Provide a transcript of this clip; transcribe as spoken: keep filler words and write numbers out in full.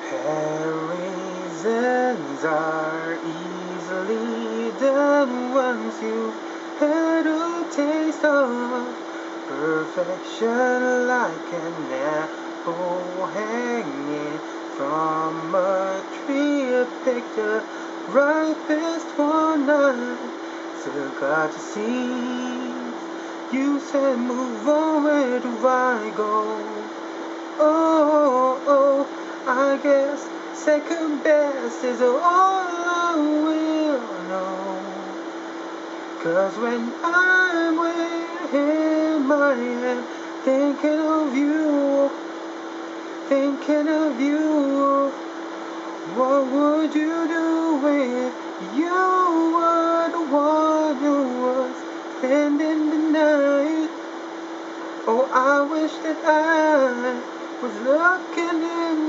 Comparisons are easily done once you've had a taste of perfection, like an apple hanging from a tree. A picture ripest one night, still got to see. You said move on, where do I go? Oh, oh, I guess second best is all I will know. 'Cause when I'm with him, I am thinking of you, thinking of you. What would you do if you were the one who was spending the night? Oh, I wish that I was looking in